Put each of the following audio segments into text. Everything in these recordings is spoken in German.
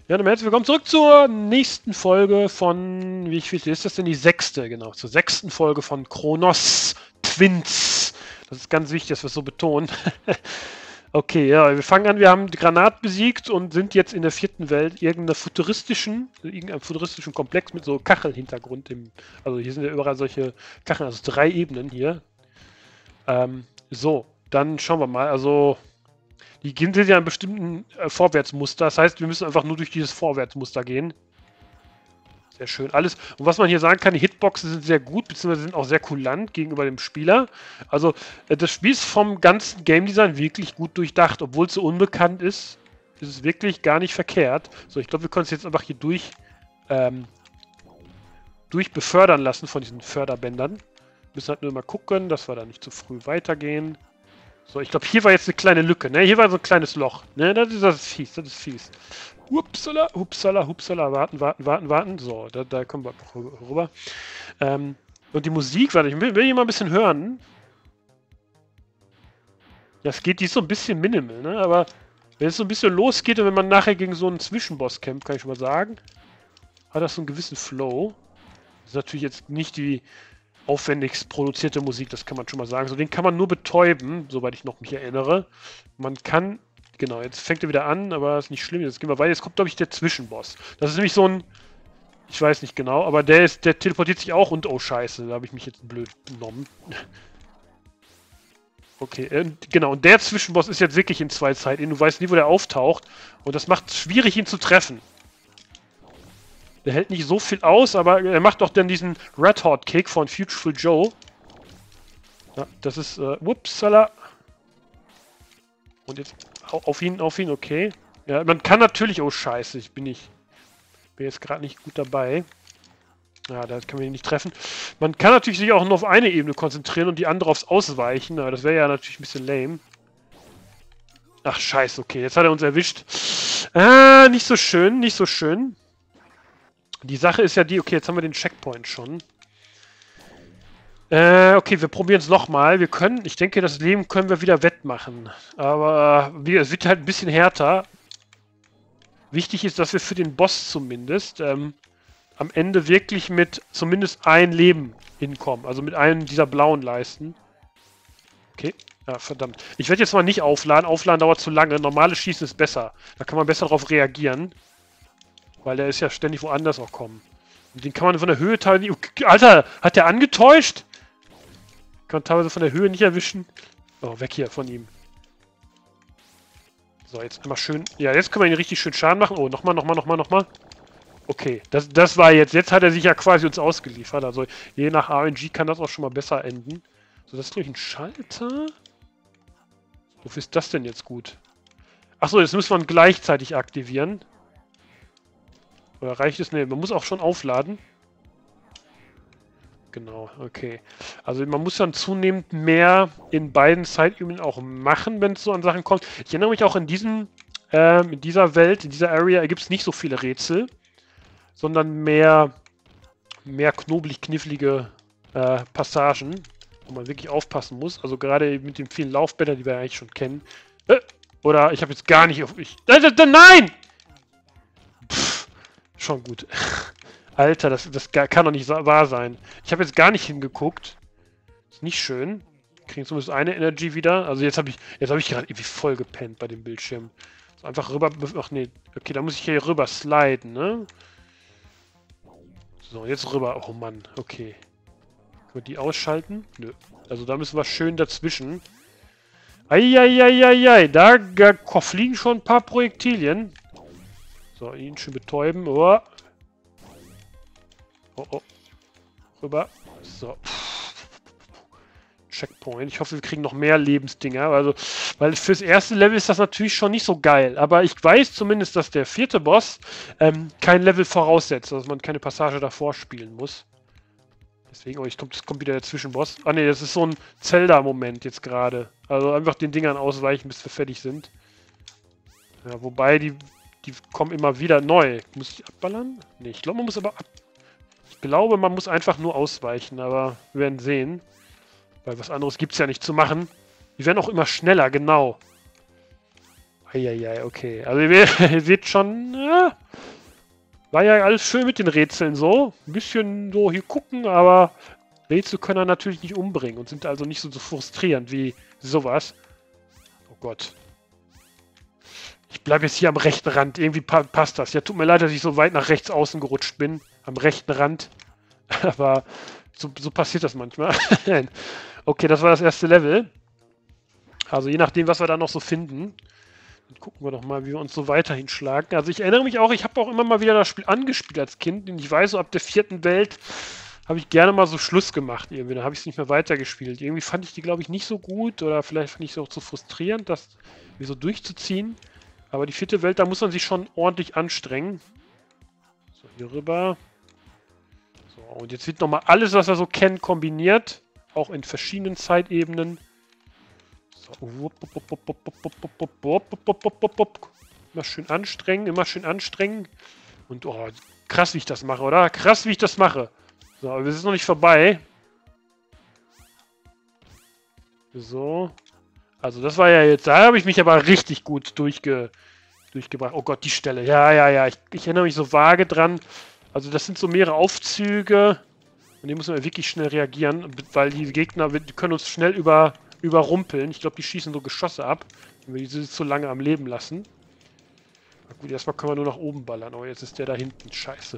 Ja, dann herzlich willkommen zurück zur nächsten Folge von, wie viel ist das denn? Die sechste, genau. Zur sechsten Folge von Chronos Twins. Das ist ganz wichtig, dass wir es so betonen. Okay, ja, wir fangen an. Wir haben die Granat besiegt und sind jetzt in der vierten Welt irgendeinem futuristischen Komplex mit so Kachelhintergrund. Also hier sind ja überall solche Kacheln, also 3 Ebenen hier. So, dann schauen wir mal. Also die sind ja einem bestimmten Vorwärtsmuster. Das heißt, wir müssen einfach nur durch dieses Vorwärtsmuster gehen. Sehr schön. Alles. Und was man hier sagen kann, die Hitboxen sind sehr gut, beziehungsweise sind auch sehr kulant gegenüber dem Spieler. Also, das Spiel ist vom ganzen Game Design wirklich gut durchdacht. Obwohl es so unbekannt ist, ist es wirklich gar nicht verkehrt. So, ich glaube, wir können es jetzt einfach hier durch befördern lassen von diesen Förderbändern. Müssen halt nur mal gucken, dass wir da nicht zu früh weitergehen. So, ich glaube, hier war jetzt eine kleine Lücke, ne? Hier war so ein kleines Loch, ne? Das ist fies, das ist fies. Hupsala, hupsala, hupsala, warten. So, da kommen wir rüber. Und die Musik, warte, ich will hier mal ein bisschen hören. Das geht, die ist so ein bisschen minimal, ne? Aber wenn es so ein bisschen losgeht und wenn man nachher gegen so einen Zwischenboss kämpft, kann ich schon mal sagen, hat das so einen gewissen Flow. Das ist natürlich jetzt nicht die aufwendigst produzierte Musik, das kann man schon mal sagen. So, den kann man nur betäuben, soweit ich noch mich erinnere. Man kann, genau, jetzt fängt er wieder an, aber ist nicht schlimm. Jetzt gehen wir weiter. Jetzt kommt, glaube ich, der Zwischenboss. Das ist nämlich so ein, ich weiß nicht genau, aber der teleportiert sich auch und, oh Scheiße, da habe ich mich jetzt blöd benommen. Okay, genau, und der Zwischenboss ist jetzt wirklich in 2 Zeiten. Du weißt nie, wo der auftaucht. Und das macht es schwierig, ihn zu treffen. Der hält nicht so viel aus, aber er macht auch dann diesen Red Hot Kick von Futureful Joe. Ja, das ist, whoopsala. Und jetzt auf ihn, okay. Ja, man kann natürlich, oh Scheiße, bin jetzt gerade nicht gut dabei. Ja, da kann man ihn nicht treffen. Man kann natürlich sich auch nur auf eine Ebene konzentrieren und die andere aufs Ausweichen. Aber das wäre ja natürlich ein bisschen lame. Ach, Scheiße, okay, jetzt hat er uns erwischt. Ah, nicht so schön, nicht so schön. Die Sache ist ja die, okay, jetzt haben wir den Checkpoint schon. Okay, wir probieren es nochmal. Wir können, ich denke, das Leben können wir wieder wettmachen. Aber es wird halt ein bisschen härter. Wichtig ist, dass wir für den Boss zumindest am Ende wirklich mit zumindest ein Leben hinkommen. Also mit einem dieser blauen Leisten. Okay, ja, verdammt. Ich werde jetzt mal nicht aufladen. Aufladen dauert zu lange. Normales Schießen ist besser. Da kann man besser darauf reagieren. Weil der ist ja ständig woanders auch kommen. Und den kann man von der Höhe teilweise... Alter, hat der angetäuscht? Kann man teilweise von der Höhe nicht erwischen. Oh, weg hier von ihm. So, jetzt einmal schön... Ja, jetzt können wir ihn richtig schön Schaden machen. Oh, nochmal. Okay, das war jetzt... Jetzt hat er sich ja quasi uns ausgeliefert. Also, je nach RNG kann das auch schon mal besser enden. So, das ist, glaube ich, ein Schalter. Wofür ist das denn jetzt gut? Achso, jetzt müssen wir ihn gleichzeitig aktivieren. Oder reicht es? Ne, man muss auch schon aufladen. Genau, okay. Also man muss dann zunehmend mehr in beiden Zeitebenen auch machen, wenn es so an Sachen kommt. Ich erinnere mich auch in dieser Welt, in dieser Area gibt es nicht so viele Rätsel, sondern mehr knobelig knifflige Passagen, wo man wirklich aufpassen muss. Also gerade mit den vielen Laufbändern, die wir eigentlich schon kennen. Oder ich habe jetzt gar nicht auf... Nein! Schon gut. Alter, das kann doch nicht wahr sein. Ich habe jetzt gar nicht hingeguckt. Ist nicht schön. Kriegen zumindest eine Energy wieder. Also jetzt habe ich gerade irgendwie voll gepennt bei dem Bildschirm. So einfach rüber... Ach nee. Okay, da muss ich hier rüber sliden, ne? So, jetzt rüber. Oh Mann, okay. Können wir die ausschalten? Nö. Also da müssen wir schön dazwischen. Eieieiei. Da fliegen schon ein paar Projektilien. So, ihn schön betäuben. Oh. Oh. Rüber. So. Checkpoint. Ich hoffe, wir kriegen noch mehr Lebensdinger. Also, weil fürs erste Level ist das natürlich schon nicht so geil. Aber ich weiß zumindest, dass der 4. Boss kein Level voraussetzt. Dass man keine Passage davor spielen muss. Deswegen, oh, jetzt kommt wieder der Zwischenboss. Ah ne, das ist so ein Zelda-Moment jetzt gerade. Also einfach den Dingern ausweichen, bis wir fertig sind. Ja, wobei die kommen immer wieder neu. Muss ich abballern? Ne, ich glaube, man muss aber Ich glaube, man muss einfach nur ausweichen, aber wir werden sehen. Weil was anderes gibt es ja nicht zu machen. Die werden auch immer schneller, genau. Eieiei, okay. Also ihr seht schon, ja, war ja alles schön mit den Rätseln so. Ein bisschen so hier gucken, aber Rätsel können er natürlich nicht umbringen und sind also nicht so frustrierend wie sowas. Oh Gott. Ich bleibe jetzt hier am rechten Rand. Irgendwie passt das. Ja, tut mir leid, dass ich so weit nach rechts außen gerutscht bin. Am rechten Rand. Aber so passiert das manchmal. Okay, das war das erste Level. Also je nachdem, was wir da noch so finden. Dann gucken wir doch mal, wie wir uns so weiterhin schlagen. Also ich erinnere mich auch, ich habe auch immer mal wieder das Spiel angespielt als Kind. Und ich weiß, so ab der 4. Welt habe ich gerne mal so Schluss gemacht irgendwie. Da habe ich es nicht mehr weitergespielt. Irgendwie fand ich die, glaube ich, nicht so gut. Oder vielleicht fand ich es auch zu frustrierend, das wie so durchzuziehen. Aber die 4. Welt, da muss man sich schon ordentlich anstrengen. So, hier rüber. So, und jetzt wird nochmal alles, was wir so kennen, kombiniert. Auch in verschiedenen Zeitebenen. So. Immer schön anstrengen, immer schön anstrengen. Und oh, krass, wie ich das mache, oder? Krass, wie ich das mache. So, aber es ist noch nicht vorbei. So. Also das war ja jetzt, da habe ich mich aber richtig gut durchgebracht. Oh Gott, die Stelle. Ja. Ich erinnere mich so vage dran. Also das sind so mehrere Aufzüge. Und die müssen wir wirklich schnell reagieren, weil die Gegner die können uns schnell überrumpeln. Ich glaube, die schießen so Geschosse ab, wenn wir diese zu lange am Leben lassen. Na gut, erstmal können wir nur nach oben ballern. Oh, jetzt ist der da hinten. Scheiße.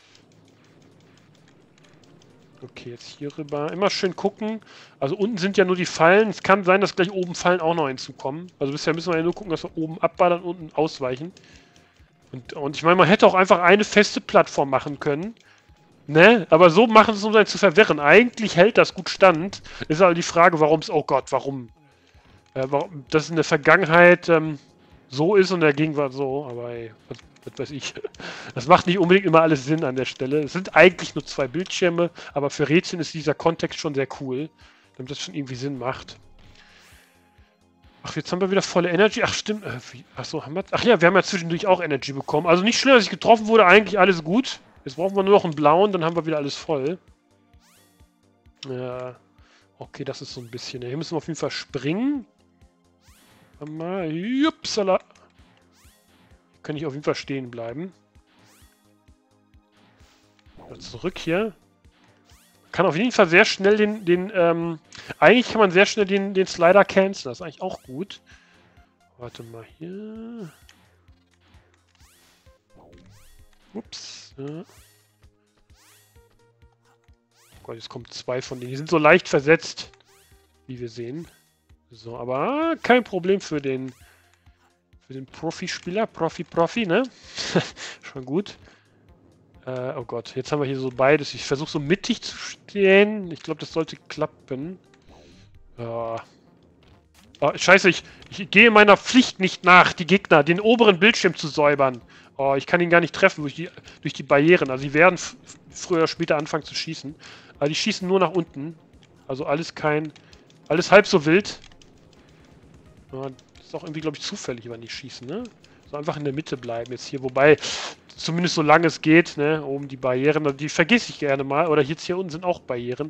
Okay, jetzt hier rüber. Immer schön gucken. Also unten sind ja nur die Fallen. Es kann sein, dass gleich oben Fallen auch noch hinzukommen. Also bisher müssen wir ja nur gucken, dass wir oben abballern und unten ausweichen. Und ich meine, man hätte auch einfach eine feste Plattform machen können. Ne? Aber so machen sie es, um einen zu verwirren. Eigentlich hält das gut stand. Ist aber die Frage, warum es... Oh Gott, warum? Warum das in der Vergangenheit so ist und in der Gegenwart so. Aber ey, was weiß ich. Das macht nicht unbedingt immer alles Sinn an der Stelle. Es sind eigentlich nur 2 Bildschirme, aber für Rätseln ist dieser Kontext schon sehr cool, damit das schon irgendwie Sinn macht. Ach, jetzt haben wir wieder volle Energy. Ach, stimmt. Achso, haben wir... Ach ja, wir haben ja zwischendurch auch Energy bekommen. Also nicht schlimm, dass ich getroffen wurde. Eigentlich alles gut. Jetzt brauchen wir nur noch einen blauen, dann haben wir wieder alles voll. Ja. Okay, das ist so ein bisschen... Hier müssen wir auf jeden Fall springen. Mal. Jupsala. Kann ich auf jeden Fall stehen bleiben. Zurück hier. Kann auf jeden Fall sehr schnell eigentlich kann man sehr schnell den Slider canceln. Das ist eigentlich auch gut. Warte mal hier. Ups. Ja. Oh Gott, jetzt kommen 2 von denen. Die sind so leicht versetzt, wie wir sehen. So, aber kein Problem für den Profispieler. Profi, ne? Schon gut. Oh Gott, jetzt haben wir hier so beides. Ich versuche so mittig zu stehen. Ich glaube, das sollte klappen. Oh, scheiße, ich gehe meiner Pflicht nicht nach, die Gegner, den oberen Bildschirm zu säubern. Oh, ich kann ihn gar nicht treffen durch die Barrieren. Also die werden früher oder später anfangen zu schießen. Aber die schießen nur nach unten. Also alles halb so wild. Ja, das ist auch irgendwie, glaube ich, zufällig, wann die schießen, ne? So einfach in der Mitte bleiben jetzt hier. Wobei, zumindest solange es geht, ne? Oben die Barrieren, die vergesse ich gerne mal. Oder jetzt hier unten sind auch Barrieren.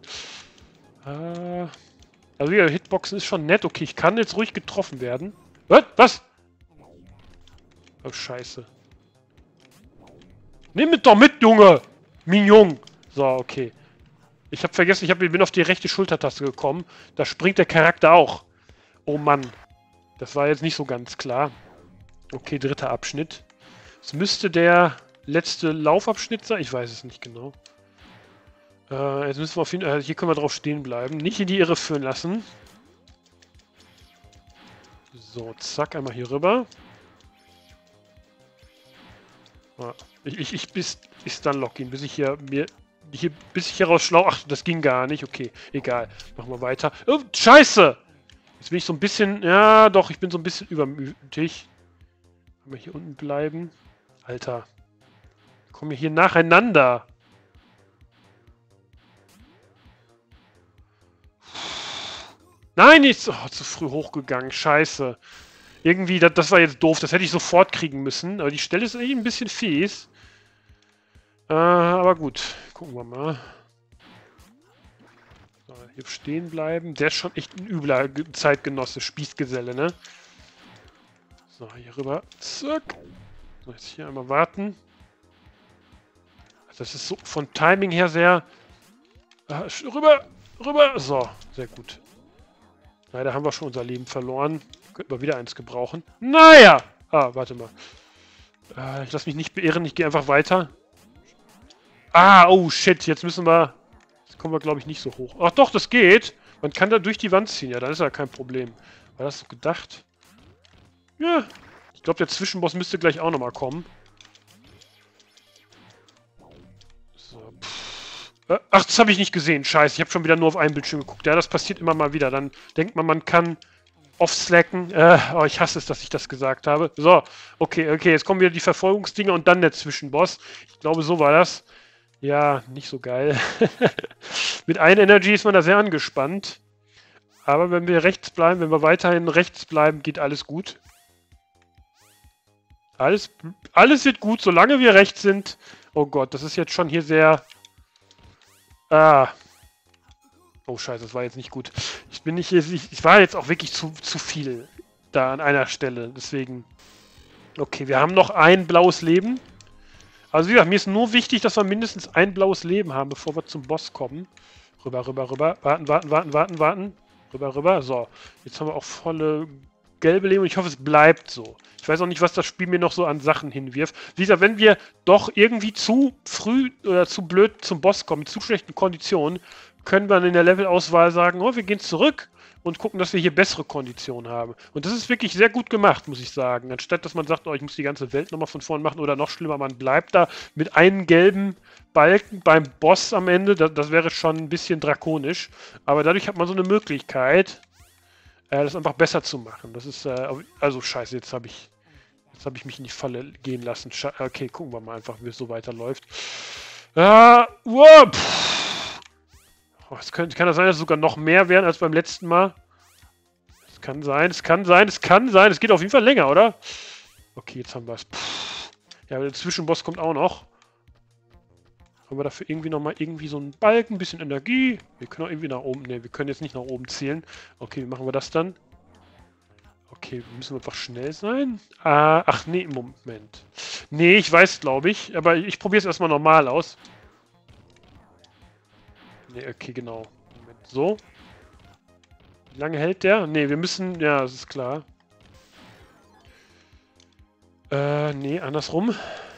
Also ja, Hitboxen ist schon nett. Okay, ich kann jetzt ruhig getroffen werden. Was? Oh, scheiße. Nimm es doch mit, Junge! Mignon! So, okay. Ich habe vergessen, ich bin auf die rechte Schultertaste gekommen. Da springt der Charakter auch. Oh Mann. Das war jetzt nicht so ganz klar. Okay, 3. Abschnitt. Es müsste der letzte Laufabschnitt sein. Ich weiß es nicht genau. Jetzt müssen wir auf jeden Fall... hier können wir drauf stehen bleiben. Nicht in die Irre führen lassen. So, zack, einmal hier rüber. Bis dann lock ihn, bis ich hier raus schlau... Ach, das ging gar nicht. Okay, egal. Machen wir weiter. Oh, Scheiße! Jetzt bin ich so ein bisschen... Ja, doch, ich bin so ein bisschen übermütig. Können wir hier unten bleiben? Alter. Kommen wir hier nacheinander. Nein, nicht so, zu früh hochgegangen. Scheiße. Irgendwie, das war jetzt doof. Das hätte ich sofort kriegen müssen. Aber die Stelle ist eigentlich ein bisschen fies. Aber gut. Gucken wir mal. So, hier stehen bleiben. Der ist schon echt ein übler Zeitgenosse. Spießgeselle, ne? So, hier rüber. Zack. So, jetzt hier einmal warten. Das ist so von Timing her sehr... rüber! Rüber! So, sehr gut. Leider haben wir schon unser Leben verloren. Könnten wir wieder eins gebrauchen. Naja! Ah, warte mal. Ich lasse mich nicht beirren, ich gehe einfach weiter. Ah, oh shit, jetzt müssen wir... Jetzt kommen wir, glaube ich, nicht so hoch. Ach doch, das geht! Man kann da durch die Wand ziehen, ja, dann ist ja kein Problem. War das so gedacht? Ja. Ich glaube, der Zwischenboss müsste gleich auch nochmal kommen. So, ach, das habe ich nicht gesehen. Scheiße, ich habe schon wieder nur auf einen Bildschirm geguckt. Ja, das passiert immer mal wieder. Dann denkt man kann off-slacken. Oh, ich hasse es, dass ich das gesagt habe. So, okay, jetzt kommen wieder die Verfolgungsdinger und dann der Zwischenboss. Ich glaube, so war das. Ja, nicht so geil. Mit einer Energy ist man da sehr angespannt. Aber wenn wir rechts bleiben, wenn wir weiterhin rechts bleiben, geht alles gut. Alles wird gut, solange wir rechts sind. Oh Gott, das ist jetzt schon hier sehr... Ah. Oh scheiße, das war jetzt nicht gut. Ich war jetzt auch wirklich zu viel da an einer Stelle. Deswegen... Okay, wir haben noch ein blaues Leben. Also wie gesagt, mir ist nur wichtig, dass wir mindestens ein blaues Leben haben, bevor wir zum Boss kommen. Rüber. Warten. Rüber. So, jetzt haben wir auch volle gelbe Leben und ich hoffe, es bleibt so. Ich weiß auch nicht, was das Spiel mir noch so an Sachen hinwirft. Wie gesagt, wenn wir doch irgendwie zu früh oder zu blöd zum Boss kommen, mit zu schlechten Konditionen, können wir in der Levelauswahl sagen, oh, wir gehen zurück und gucken, dass wir hier bessere Konditionen haben. Und das ist wirklich sehr gut gemacht, muss ich sagen. Anstatt, dass man sagt, oh, ich muss die ganze Welt nochmal von vorn machen oder noch schlimmer, man bleibt da mit einem gelben Balken beim Boss am Ende. Das wäre schon ein bisschen drakonisch. Aber dadurch hat man so eine Möglichkeit, das einfach besser zu machen. Das ist, also scheiße, jetzt habe ich mich in die Falle gehen lassen. Okay, gucken wir mal einfach, wie es so weiterläuft. Oh, es kann das sein, dass es sogar noch mehr werden als beim letzten Mal? Es kann sein. Es geht auf jeden Fall länger, oder? Okay, jetzt haben wir es. Ja, der Zwischenboss kommt auch noch. Haben wir dafür irgendwie nochmal so einen Balken, ein bisschen Energie. Wir können auch irgendwie nach oben. Ne, wir können jetzt nicht nach oben zielen. Okay, wie machen wir das dann? Okay, müssen wir einfach schnell sein? Ach nee, Moment. Nee, ich weiß, glaube ich. Aber ich probiere es erstmal normal aus. Nee, okay, genau. Moment, so. Wie lange hält der? Nee, wir müssen... Ja, das ist klar. Nee, andersrum.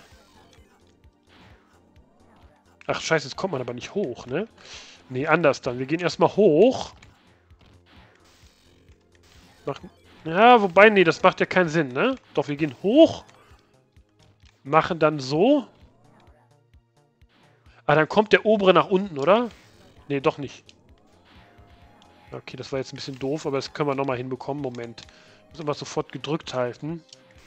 Ach, scheiße, jetzt kommt man aber nicht hoch, ne? Nee, anders dann. Wir gehen erstmal hoch. Ja, wobei, nee, das macht ja keinen Sinn, ne? Doch, wir gehen hoch. Machen dann so. Ah, dann kommt der obere nach unten, oder? Nee, doch nicht. Okay, das war jetzt ein bisschen doof, aber das können wir nochmal hinbekommen. Moment. Müssen wir sofort gedrückt halten.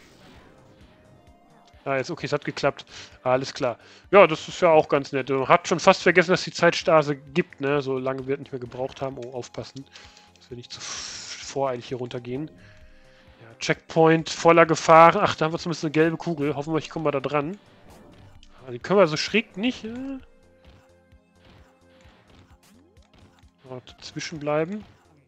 Ah, jetzt, okay, es hat geklappt. Alles klar. Ja, das ist ja auch ganz nett. Man hat schon fast vergessen, dass die Zeitstase gibt, ne? So lange wir nicht mehr gebraucht haben. Oh, aufpassen, dass wir nicht zu voreilig hier runtergehen. Ja, Checkpoint voller Gefahr. Ach, da haben wir zumindest eine gelbe Kugel. Hoffentlich kommen wir da dran. Die können wir so schräg nicht. Dazwischen bleiben.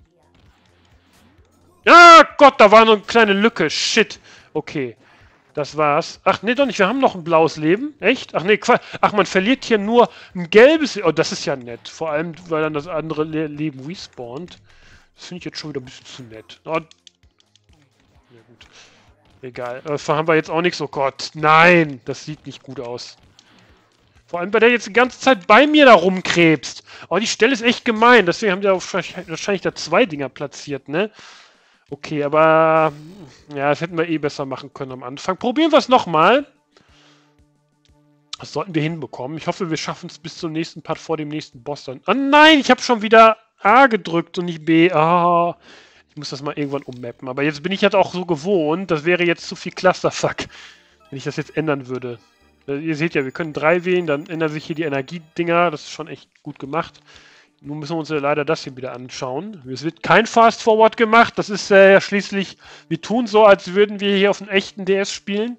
Ja, Gott, da war noch eine kleine Lücke. Shit. Okay. Das war's. Ach, nee, doch nicht. Wir haben noch ein blaues Leben. Echt? Ach, nee, ach, man verliert hier nur ein gelbes... Oh, das ist ja nett. Vor allem, weil dann das andere Leben respawnt. Das finde ich jetzt schon wieder ein bisschen zu nett. Oh. Ja, gut. Egal. Davon haben wir jetzt auch nichts. Oh Gott. Nein, das sieht nicht gut aus. Vor allem, weil der jetzt die ganze Zeit bei mir da rumkrebst. Oh, die Stelle ist echt gemein. Deswegen haben die auch wahrscheinlich da 2 Dinger platziert, ne? Okay, aber... Ja, das hätten wir eh besser machen können am Anfang. Probieren wir es nochmal. Das sollten wir hinbekommen. Ich hoffe, wir schaffen es bis zum nächsten Part vor dem nächsten Boss dann. Oh nein, ich habe schon wieder A gedrückt und nicht B. Ah, ich muss das mal irgendwann ummappen. Aber jetzt bin ich halt auch so gewohnt. Das wäre jetzt zu viel Clusterfuck, wenn ich das jetzt ändern würde. Ihr seht ja, wir können 3 wählen, dann ändern sich hier die Energiedinger. Das ist schon echt gut gemacht. Nun müssen wir uns ja leider das hier wieder anschauen. Es wird kein Fast Forward gemacht. Das ist ja schließlich... Wir tun so, als würden wir hier auf einem echten DS spielen.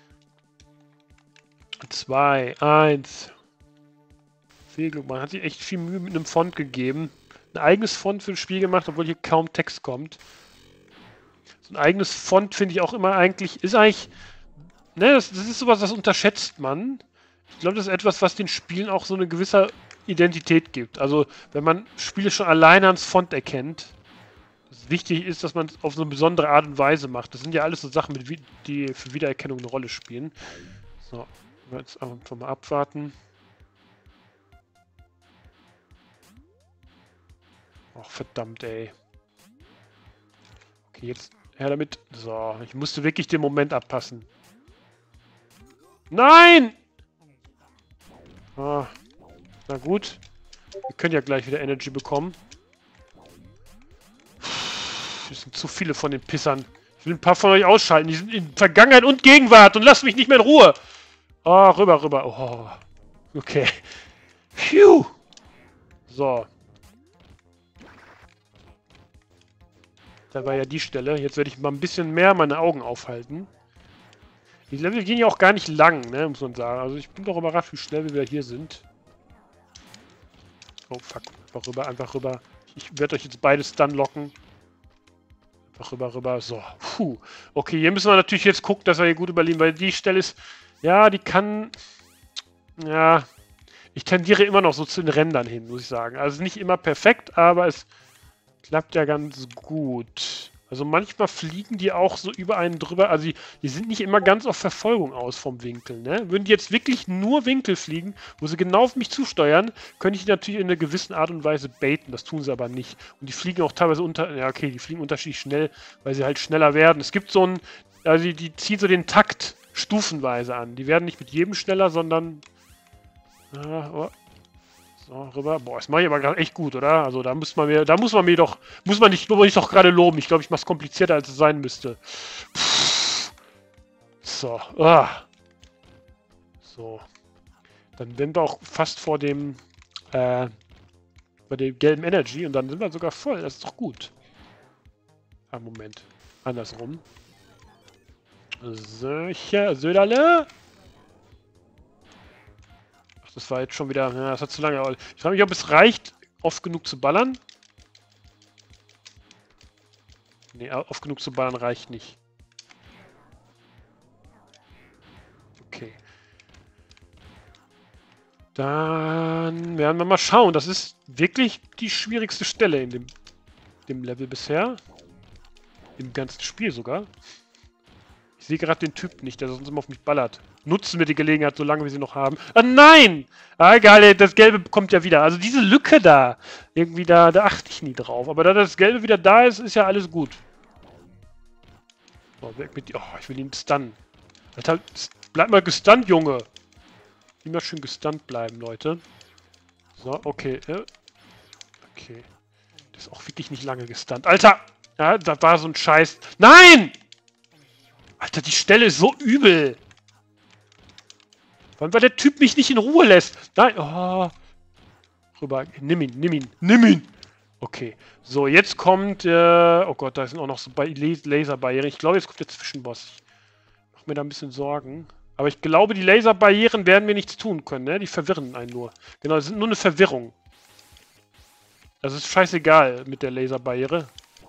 2, 1. Fehlglück. Man hat sich echt viel Mühe mit einem Font gegeben. Ein eigenes Font für das Spiel gemacht, obwohl hier kaum Text kommt. So ein eigenes Font finde ich auch immer eigentlich, ist eigentlich, ne, das ist sowas, das unterschätzt man. Ich glaube, das ist etwas, was den Spielen auch so eine gewisse Identität gibt. Also, wenn man Spiele schon alleine ans Font erkennt, dass wichtig ist, dass man es auf so eine besondere Art und Weise macht. Das sind ja alles so Sachen, die für Wiedererkennung eine Rolle spielen. So, jetzt einfach mal abwarten. Ach, verdammt, ey. Okay, jetzt her damit. So, ich musste wirklich den Moment abpassen. Nein! Ah, na gut. Wir können ja gleich wieder Energy bekommen. Es sind zu viele von den Pissern. Ich will ein paar von euch ausschalten. Die sind in Vergangenheit und Gegenwart und lasst mich nicht mehr in Ruhe. Oh, rüber, rüber. Oh. Okay. Phew. So. Da war ja die Stelle. Jetzt werde ich mal ein bisschen mehr meine Augen aufhalten. Die Level gehen ja auch gar nicht lang, ne, muss man sagen. Also ich bin doch überrascht, wie schnell wir wieder hier sind. Oh, fuck. Einfach rüber, einfach rüber. Ich werde euch jetzt beides dann locken. Einfach rüber, rüber. So. Puh. Okay, hier müssen wir natürlich jetzt gucken, dass wir hier gut überleben, weil die Stelle ist... Ja, die kann... Ja... Ich tendiere immer noch so zu den Rändern hin, muss ich sagen. Also nicht immer perfekt, aber es klappt ja ganz gut. Also manchmal fliegen die auch so über einen drüber. Also die sind nicht immer ganz auf Verfolgung aus vom Winkel, ne? Würden die jetzt wirklich nur Winkel fliegen, wo sie genau auf mich zusteuern, könnte ich die natürlich in einer gewissen Art und Weise baiten. Das tun sie aber nicht. Und die fliegen auch teilweise ja okay, die fliegen unterschiedlich schnell, weil sie halt schneller werden. Es gibt so ein, also die ziehen so den Takt stufenweise an. Die werden nicht mit jedem schneller, sondern... Oh. So, rüber. Boah, das mache ich aber gerade echt gut, oder? Also da muss man nicht doch gerade loben. Ich glaube, ich mache es komplizierter, als es sein müsste. Pff. So. So. Dann sind wir auch fast vor dem bei dem gelben Energy und dann sind wir sogar voll. Das ist doch gut. Ah, Moment. Andersrum. Söderle. Das war jetzt schon wieder... Ja, das hat zu lange gedauert. Ich frage mich, ob es reicht, oft genug zu ballern. Ne, oft genug zu ballern reicht nicht. Okay. Dann werden wir mal schauen. Das ist wirklich die schwierigste Stelle in dem Level bisher. Im ganzen Spiel sogar. Ich sehe gerade den Typ nicht, der sonst immer auf mich ballert. Nutzen wir die Gelegenheit, solange wir sie noch haben. Ah, nein! Ah, egal, das Gelbe kommt ja wieder. Also diese Lücke da, irgendwie da achte ich nie drauf. Aber da das Gelbe wieder da ist, ist ja alles gut. So, weg mit... Oh, ich will ihn stunnen. Alter, bleib mal gestunt, Junge. Immer schön gestunt bleiben, Leute. So, okay. Okay. Das ist auch wirklich nicht lange gestunt. Alter! Ja, da war so ein Scheiß... Nein! Alter, die Stelle ist so übel. Wann war der Typ mich nicht in Ruhe lässt? Nein, oh. Rüber, nimm ihn. Okay, so, jetzt kommt, oh Gott, da sind auch noch so Laserbarrieren. Ich glaube, jetzt kommt der Zwischenboss. Ich mache mir da ein bisschen Sorgen. Aber ich glaube, die Laserbarrieren werden mir nichts tun können, ne? Die verwirren einen nur. Genau, das sind nur eine Verwirrung. Das ist scheißegal mit der Laserbarriere.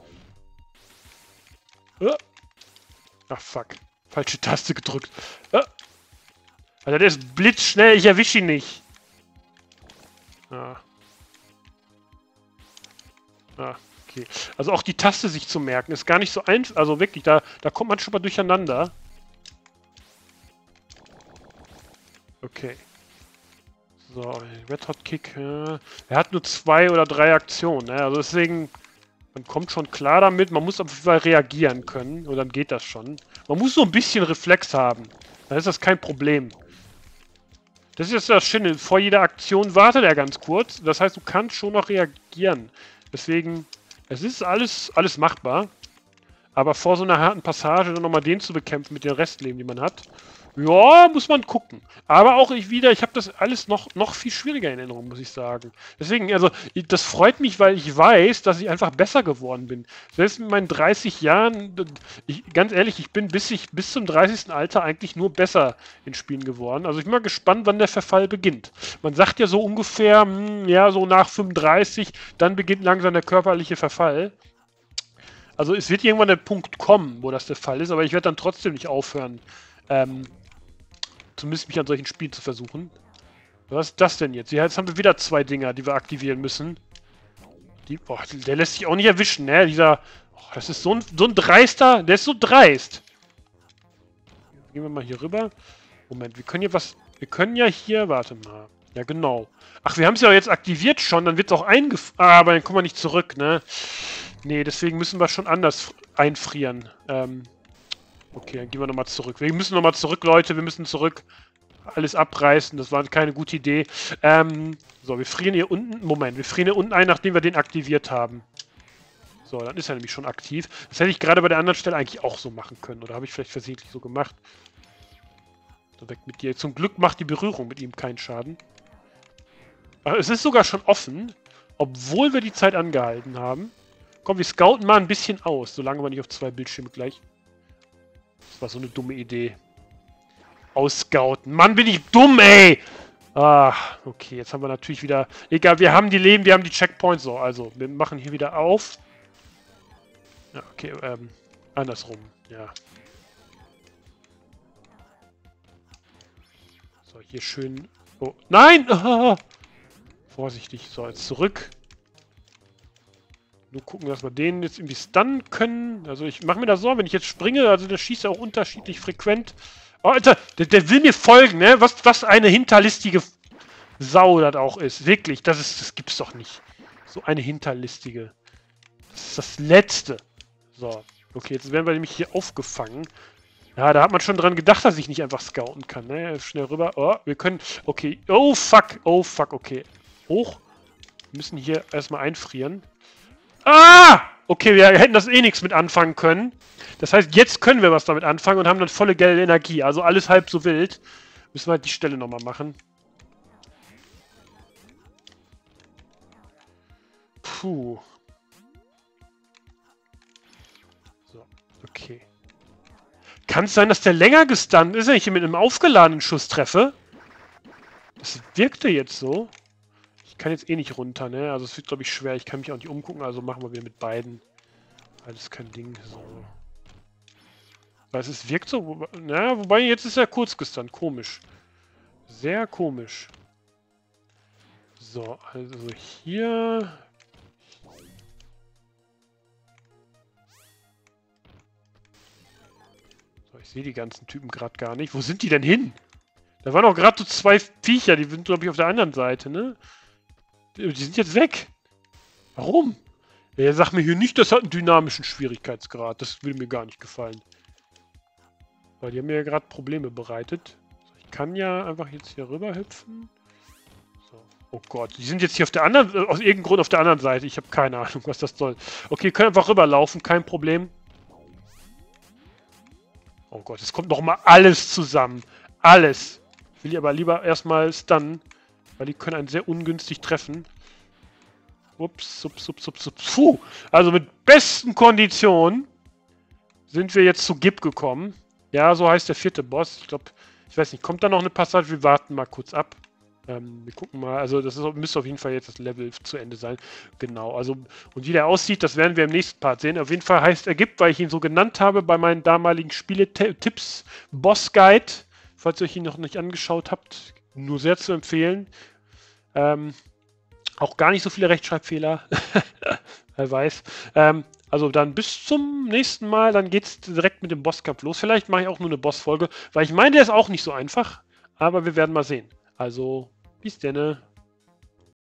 Ach, fuck. Falsche Taste gedrückt. Alter, der ist blitzschnell. Ich erwische ihn nicht. Okay. Also auch die Taste sich zu merken, ist gar nicht so einfach. Also wirklich, da kommt man schon mal durcheinander. Okay. So, Red Hot Kick. Er hat nur 2 oder 3 Aktionen. Ne? Also deswegen... Man kommt schon klar damit, man muss auf jeden Fall reagieren können und dann geht das schon. Man muss so ein bisschen Reflex haben, dann ist das kein Problem. Das ist jetzt das Schöne, vor jeder Aktion wartet er ganz kurz, das heißt, du kannst schon noch reagieren. Deswegen, es ist alles machbar, aber vor so einer harten Passage dann nochmal den zu bekämpfen mit den Restleben, die man hat, ja, muss man gucken. Aber auch ich habe das alles noch viel schwieriger in Erinnerung, muss ich sagen. Deswegen, also, das freut mich, weil ich weiß, dass ich einfach besser geworden bin. Selbst mit meinen 30 Jahren, ganz ehrlich, ich bin bis zum 30. Alter eigentlich nur besser in Spielen geworden. Also ich bin mal gespannt, wann der Verfall beginnt. Man sagt ja so ungefähr, ja, so nach 35, dann beginnt langsam der körperliche Verfall. Also es wird irgendwann der Punkt kommen, wo das der Fall ist, aber ich werde dann trotzdem nicht aufhören, zumindest mich an solchen Spielen zu versuchen. Was ist das denn jetzt? Ja, jetzt haben wir wieder 2 Dinger, die wir aktivieren müssen. Boah, der lässt sich auch nicht erwischen, ne? Das ist so ein Dreister, der ist so dreist. Gehen wir mal hier rüber. Moment, wir können ja hier, warte mal. Ja, genau. Ach, wir haben es ja jetzt aktiviert schon, dann wird es auch aber dann kommen wir nicht zurück, ne? Nee, deswegen müssen wir schon anders einfrieren. Okay, dann gehen wir nochmal zurück. Wir müssen nochmal zurück, Leute, wir müssen zurück. Alles abreißen, das war keine gute Idee. So, wir frieren hier unten, Moment, wir frieren hier unten ein, nachdem wir den aktiviert haben. So, dann ist er nämlich schon aktiv. Das hätte ich gerade bei der anderen Stelle eigentlich auch so machen können. Oder habe ich vielleicht versehentlich so gemacht? So, weg mit dir. Zum Glück macht die Berührung mit ihm keinen Schaden. Ach, es ist sogar schon offen, obwohl wir die Zeit angehalten haben. Komm, wir scouten mal ein bisschen aus, solange wir nicht auf 2 Bildschirme gleich. Das war so eine dumme Idee. Ausscouten. Mann, bin ich dumm, ey! Ah, okay, jetzt haben wir natürlich wieder... Egal, wir haben die Leben, wir haben die Checkpoints. So, also, wir machen hier wieder auf. Ja, okay, andersrum, ja. So, hier schön... Oh, nein! Ah, vorsichtig, so, jetzt zurück. Nur gucken, dass wir den jetzt irgendwie stunnen können. Also, ich mache mir da Sorgen, wenn ich jetzt springe, also der schießt ja auch unterschiedlich frequent. Oh, Alter, der will mir folgen, ne? Was eine hinterlistige Sau das auch ist. Wirklich, das gibt's doch nicht. So eine hinterlistige. Das ist das Letzte. So, okay, jetzt werden wir nämlich hier aufgefangen. Ja, da hat man schon dran gedacht, dass ich nicht einfach scouten kann, ne? Schnell rüber. Oh, wir können... Okay. Oh, fuck, okay. Hoch. Wir müssen hier erstmal einfrieren. Ah! Okay, wir hätten das eh nichts mit anfangen können. Das heißt, jetzt können wir was damit anfangen und haben dann volle gelbe Energie. Also alles halb so wild. Müssen wir halt die Stelle nochmal machen. Puh. So, okay. Kann es sein, dass der länger gestunt ist, wenn ich ihn mit einem aufgeladenen Schuss treffe? Das wirkte jetzt so. Ich kann jetzt eh nicht runter, ne? Also es wird, glaube ich, schwer. Ich kann mich auch nicht umgucken, also machen wir wieder mit beiden. Alles kein Ding. So. Weil es wirkt so... Na, wobei jetzt ist er kurz gestunt. Komisch. Sehr komisch. So, also hier... So, ich sehe die ganzen Typen gerade gar nicht. Wo sind die denn hin? Da waren auch gerade so 2 Viecher, die sind, glaube ich, auf der anderen Seite, ne? Die sind jetzt weg. Warum? Ja, sag mir hier nicht, das hat einen dynamischen Schwierigkeitsgrad. Das würde mir gar nicht gefallen. Weil die haben mir ja gerade Probleme bereitet. So, ich kann ja einfach jetzt hier rüber hüpfen. So. Oh Gott, die sind jetzt hier auf der anderen, aus irgendeinem Grund auf der anderen Seite. Ich habe keine Ahnung, was das soll. Okay, können einfach rüberlaufen, kein Problem. Oh Gott, es kommt nochmal alles zusammen. Alles. Ich will die aber lieber erstmal stunnen, weil die können einen sehr ungünstig treffen. Ups, Puh. Also mit besten Konditionen sind wir jetzt zu Gib gekommen. Ja, so heißt der 4. Boss. Ich glaube, ich weiß nicht, kommt da noch eine Passage? Wir warten mal kurz ab. Wir gucken mal. Also das müsste auf jeden Fall jetzt das Level zu Ende sein. Genau, also und wie der aussieht, das werden wir im nächsten Part sehen. Auf jeden Fall heißt er Gib, weil ich ihn so genannt habe bei meinen damaligen Spieletipps Boss Guide. Falls ihr euch ihn noch nicht angeschaut habt, nur sehr zu empfehlen. Auch gar nicht so viele Rechtschreibfehler. Wer weiß. Also dann bis zum nächsten Mal. Dann geht es direkt mit dem Bosskampf los. Vielleicht mache ich auch nur eine Bossfolge, weil ich meine, der ist auch nicht so einfach. Aber wir werden mal sehen. Also, bis denne.